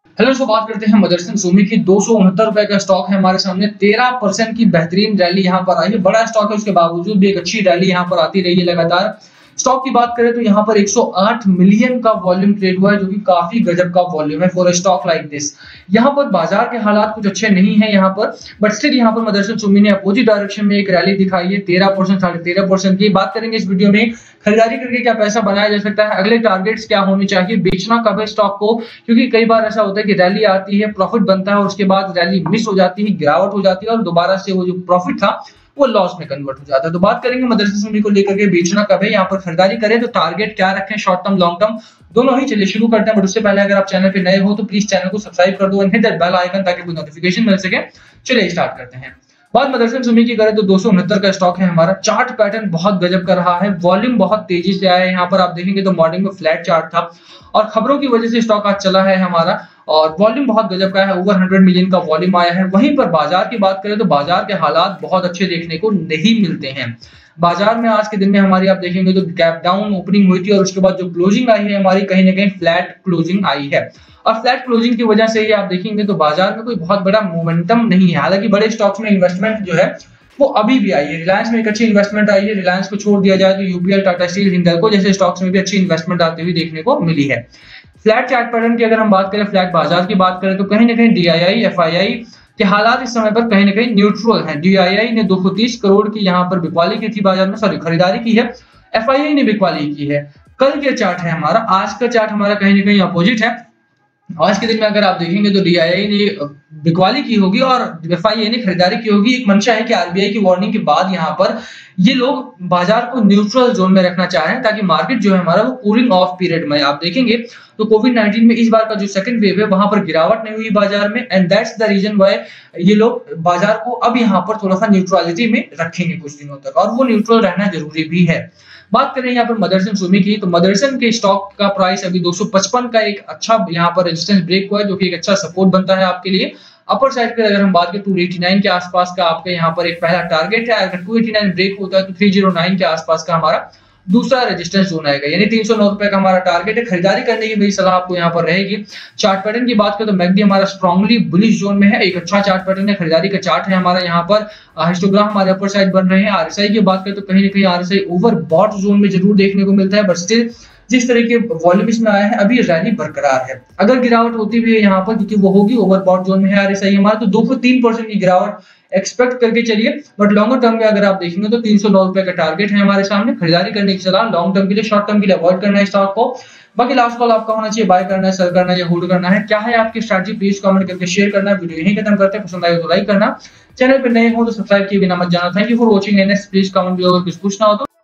Hello दोस्तों, बात करते हैं मदरसन सूमी की। 269 रुपए का स्टॉक है हमारे सामने। 13% की बेहतरीन रैली यहां पर आई है। बड़ा स्टॉक है, उसके बावजूद भी एक अच्छी रैली यहां पर आती रही है लगातार। स्टॉक की बात करें तो यहां पर 108 मिलियन का वॉल्यूम ट्रेड हुआ है, जो कि काफी गजब का वॉल्यूम है for a stock like this. यहां पर बाजार के हालात कुछ अच्छे नहीं है यहां पर, बट स्टिल यहां पर मदरसन सूमी ने अपोजिट डायरेक्शन में एक रैली दिखाई है 13%, 13.5% की। बात करेंगे इस वीडियो में खरीदारी करके क्या पैसा बनाया जा सकता है, अगले टारगेट्स क्या होने चाहिए, बेचना कब है स्टॉक को, क्योंकि कई बार ऐसा होता है कि रैली आती है, प्रॉफिट बनता है और उसके बाद रैली मिस हो जाती है, गिरावट हो जाती है और दोबारा से वो जो प्रॉफिट था वो लॉस में कन्वर्ट हो जाता है। तो बात करेंगे मदरसन सूमी को लेकर के बेचना कब है, यहाँ पर खरीदारी करें तो टारगेट क्या रखें, शॉर्ट टर्म लॉन्ग टर्म दोनों ही। चलिए शुरू करते हैं, बट उससे पहले अगर आप चैनल पे नए हो तो प्लीज चैनल को सब्सक्राइब कर दो and hit that bell icon ताकि कोई नोटिफिकेशन मिल सके। चलिए स्टार्ट करते हैं। बात मदरसन सूमी की करें तो 269 का स्टॉक है हमारा। चार्ट पैटर्न बहुत गजब कर रहा है, वॉल्यूम बहुत तेजी से आया है। यहाँ पर आप देखेंगे तो मॉर्निंग में फ्लैट चार्ट था और खबरों की वजह से स्टॉक आज चला है हमारा, और वॉल्यूम बहुत गजब का है, ओवर 100 मिलियन का वॉल्यूम आया है। वहीं पर बाजार की बात करें तो बाजार के हालात बहुत अच्छे देखने को नहीं मिलते हैं। बाजार में आज के दिन में हमारी आप देखेंगे तो गैप डाउन ओपनिंग हुई थी और उसके बाद जो क्लोजिंग आई है हमारी, कहीं ना कहीं फ्लैट क्लोजिंग आई है। और फ्लैट क्लोजिंग की वजह से ही आप देखेंगे तो बाजार में कोई बहुत बड़ा मोमेंटम नहीं है। हालांकि बड़े स्टॉक्स में इन्वेस्टमेंट जो है वो अभी भी आई है। रिलायंस में एक अच्छी इन्वेस्टमेंट आई है। रिलायंस को छोड़ दिया जाए तो यूपीएल, टाटा स्टील, हिंडल्को जैसे स्टॉक्स में भी अच्छी इन्वेस्टमेंट आती हुई देखने को मिली है। फ्लैट चार्ट पैटर्न की अगर हम बात करें, फ्लैट बाजार की बात करें तो कहीं ना कहीं डीआईआई, एफआईआई के हालात इस समय पर कहीं ना कहीं न्यूट्रल हैं। डीआईआई ने 230 करोड़ की यहाँ पर बिकवाली की थी बाजार में, सॉरी खरीदारी की है। एफआईआई ने बिकवाली की है। कल के चार्ट है हमारा, आज का चार्ट हमारा कहीं ना कहीं अपोजिट है। आज के दिन में अगर आप देखेंगे तो डीआईआई ने बिकवाली की होगी और एफआईआई ने खरीदारी की होगी। एक मंशा है कि आरबीआई की वार्निंग के बाद यहाँ पर ये लोग बाजार को न्यूट्रल जोन में रखना चाह रहे हैं ताकि मार्केट जो है हमारा वो कूलिंग ऑफ पीरियड में। आप देखेंगे तो कोविड-19 में इस बार का जो सेकंड वेव है वहां पर गिरावट नहीं हुई बाजार में, and that's the reason why ये लोग बाजार को अब यहाँ पर थोड़ा सा न्यूट्रलिटी में रखेंगे कुछ दिनों तक, और वो न्यूट्रल रहना जरूरी भी है। बात करें यहाँ पर मदरसन सूमी की, तो मदरसन के स्टॉक का प्राइस अभी 255 का एक अच्छा यहाँ पर रेजिस्टेंस ब्रेक हुआ है, जो कि एक अच्छा सपोर्ट बनता है आपके लिए। अपर साइड पे अगर हम बात करें 289 के आसपास का आपके यहाँ पर एक पहला टारगेट है। अगर 289 ब्रेक होता है तो 309 के आसपास का हमारा दूसरा रेजिस्टेंस जोन आएगा, यानी 309 रुपए का हमारा टारगेट है। खरीदारी करने की मेरी सलाह आपको यहाँ पर रहेगी। चार्ट पैटर्न की बात करें तो मैकडी हमारा स्ट्रांगली बुलिश जोन में है, एक अच्छा चार्ट पैटर्न है, खरीदारी का चार्ट है हमारा। यहाँ पर हिस्टोग्राम हमारे अपर साइड बन रहे हैं। आरएसआई की बात करें तो कहीं ना कहीं आरएसआई ओवर बॉट जोन में जरूर देखने को मिलता है, बट स्टिल जिस तरह के वॉल्यूम इसमें आया है अभी रैली बरकरार है। अगर गिरावट होती भी है यहाँ पर, क्योंकि वो होगी ओवरबॉट जोन में है आरएसआई हमारा, तो 2 से 3% की गिरावट एक्सपेक्ट करके चलिए। बट लॉन्गर टर्म में अगर आप देखेंगे तो 309 रुपए का टारगेट है हमारे सामने। खरीदारी करने की सलाह लॉन्ग टर्म के लिए, शॉर्ट टर्म के लिए अवॉइड करना है स्टॉक को। बाकी लास्ट कॉल आपका होना चाहिए, बाय करना है, सेल करना है या होल्ड करना है, क्या है आपकी स्ट्रैटेजी, प्लीज कमेंट करके शेयर करना। वीडियो यहीं खत्म करते हैं, पसंद आए तो लाइक करना, चैनल पर नए हो तो सब्सक्राइब किए बिना मत जाना। Thank you for watching and please comment अगर कुछ पूछना हो तो।